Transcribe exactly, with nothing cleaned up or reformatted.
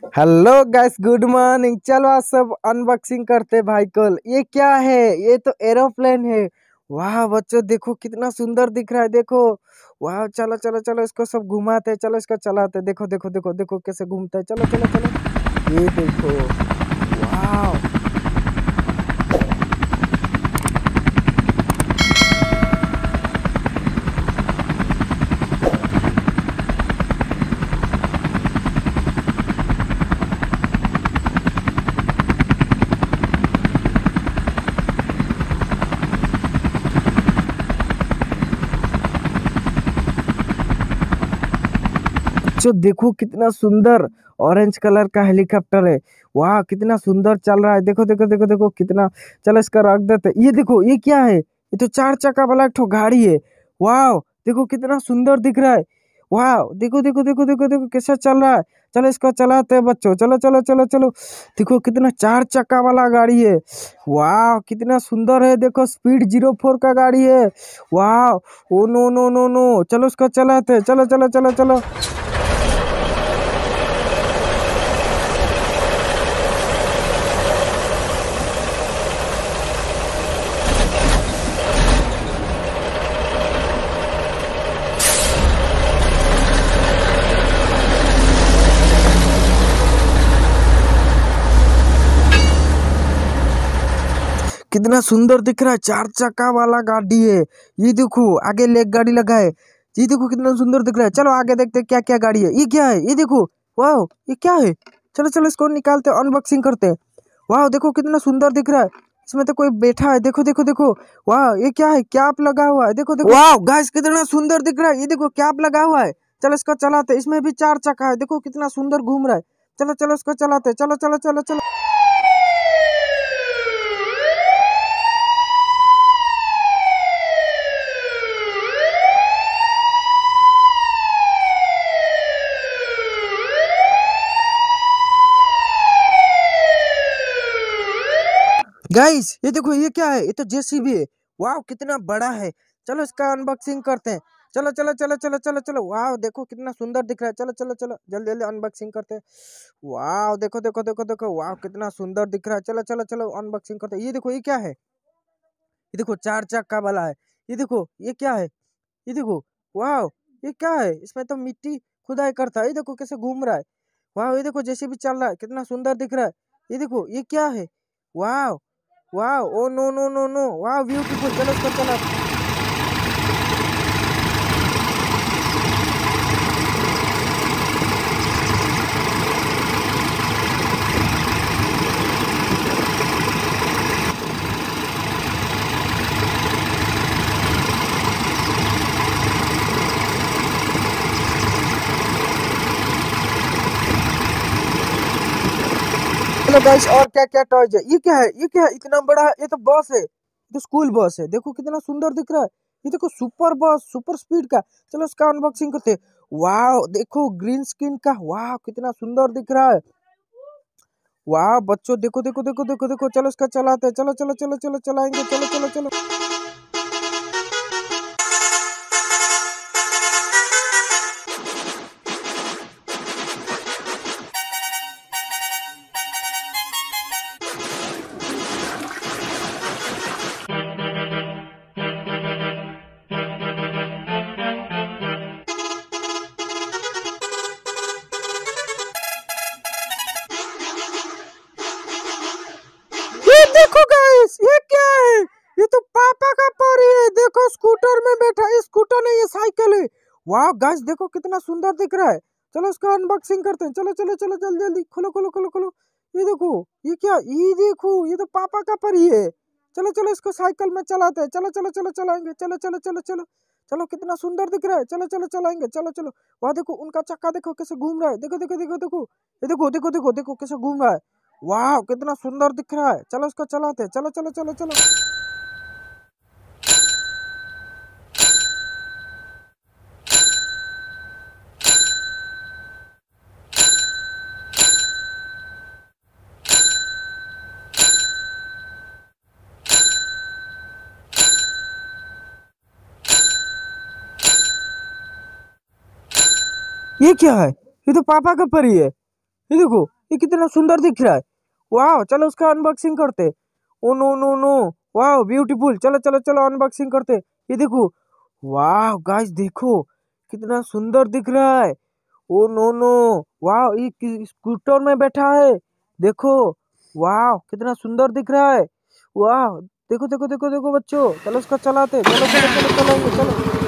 Hello guys, good morning. चलो आज सब अनबॉक्सिंग करते भाई। कल ये क्या है? ये तो एरोप्लेन है। वाह बच्चों, देखो कितना सुंदर दिख रहा है। देखो, वाह, चलो चलो चलो इसको सब घुमाते हैं। चलो इसको चलाते हैं। देखो देखो देखो देखो कैसे घूमता है। चलो चलो चलो, ये देखो। वाह, जो देखो कितना सुंदर ऑरेंज कलर का हेलीकॉप्टर है। वाह, कितना सुंदर चल रहा है। देखो देखो देखो देखो कितना। चलो इसका रख देते। ये देखो, ये क्या है? ये तो चार चक्का वाला एक ठो गाड़ी है। वाह, देखो कितना सुंदर दिख रहा है। वाह, देखो देखो देखो देखो देखो कैसा चल रहा है। चलो इसको चलाते हैं बच्चों। चलो चलो चलो चलो। देखो कितना चार चक्का वाला गाड़ी है। वाह, कितना सुंदर है। देखो स्पीड जीरो फोर का गाड़ी है। वाह, oh no no no no. चलो इसको चलाते हैं। चलो चलो चलो चलो। कितना सुंदर दिख रहा है। चार चक्का वाला गाड़ी है। ये देखो आगे लेग गाड़ी लगा है। ये देखो कितना सुंदर दिख रहा है। चलो आगे देखते हैं क्या क्या गाड़ी है। ये क्या है? ये देखो। वाह, ये क्या है? चलो चलो इसको निकालते हैं, अनबॉक्सिंग करते हैं। वाह, देखो कितना सुंदर दिख रहा है। इसमें तो कोई बैठा है। देखो देखो देखो। वाह, ये क्या है? कैप लगा हुआ है। देखो देखो। वाह गाइस, कितना सुंदर दिख रहा है। ये देखो कैप लगा हुआ है। चलो इसको चलाते हैं। इसमें भी चार चक्का है। देखो कितना सुंदर घूम रहा है। चलो चलो इसको चलाते हैं। चलो चलो चलो चलो। गाइस ये देखो, ये क्या है? ये तो जेसीबी है। वाह, कितना बड़ा है। चलो इसका अनबॉक्सिंग करते हैं। चलो चलो चलो चलो चलो चलो। वाह, देखो कितना सुंदर दिख रहा है। चलो चलो चलो, जल्दी जल्दी अनबॉक्सिंग करते हैं। वाह, देखो देखो देखो देखो। वाह, कितना सुंदर दिख रहा है। चलो चलो चलो अनबॉक्सिंग करते हैं। ये देखो, ये क्या है? ये देखो चार चक्का वाला है। ये देखो, ये क्या है? ये देखो। वाह, ये क्या है? इसमें तो मिट्टी खुदाई करता है। ये देखो कैसे घूम रहा है। वाह, ये देखो जेसीबी चल रहा है। कितना सुंदर दिख रहा है। ये देखो, ये क्या है? वाह, वाह, oh no no no no. वाह, ब्यूटीफुल। चलो इसको चला। हेलो गाइस, और क्या क्या टॉयज है? ये क्या है? ये क्या है? इतना बड़ा है। ये तो बस है। ये तो स्कूल बस है। देखो कितना सुंदर दिख रहा है। ये देखो सुपर बस, सुपर स्पीड का। चलो इसका अनबॉक्सिंग करते हैं। वाह, देखो ग्रीन स्किन का। वाह, कितना सुंदर दिख रहा है। वाह बच्चों, देखो देखो देखो देखो देखो। चलो इसका चलाते हैं। चलो चलो चलो चलो चलाएंगे। चलो चलो चलो। ये देखो गाइस, ये क्या है? ये तो पापा का परी है। देखो स्कूटर में बैठा है। स्कूटर नहीं, ये साइकिल है। वाह गाइस, देखो कितना सुंदर दिख रहा है। चलो इसका अनबॉक्सिंग करते हैं। चलो चलो चलो, जल्दी जल्दी खोलो खोलो खोलो खोलो। ये देखो, ये क्या? ये देखो, ये तो पापा का परी है। चलो चलो इसको साइकिल में चलाते हैं। चलो चलो चलो चलाएंगे। चलो चलो चलो चलो चलो। कितना सुंदर दिख रहा है। चलो चलो चलाएंगे। चलो चलो। वहाँ देखो, उनका चक्का देखो कैसे घूम रहा है। देखो देखो देखो देखो। ये देखो देखो देखो देखो कैसे घूम रहा है। वाह, कितना सुंदर दिख रहा है। चलो इसको चलाते हैं। चलो चलो चलो चलो। ये क्या है? ये तो पापा का परी है। ये देखो, ये कितना सुंदर दिख रहा है। वाह, चलो उसका अनबॉक्सिंग करते। ओ नो नो नो, वाह ब्यूटीफुल, चलो चलो चलो अनबॉक्सिंग करते। ये देखो, वाह गाइस देखो कितना सुंदर दिख रहा है। ओ नो नो, वाह ये कि- स्कूटर में बैठा है, देखो। वाह कितना सुंदर दिख रहा है। वाह, देखो देखो देखो देखो बच्चों, चलो उसका चलाते, चलो चलो चलो चलाएंगे चलो।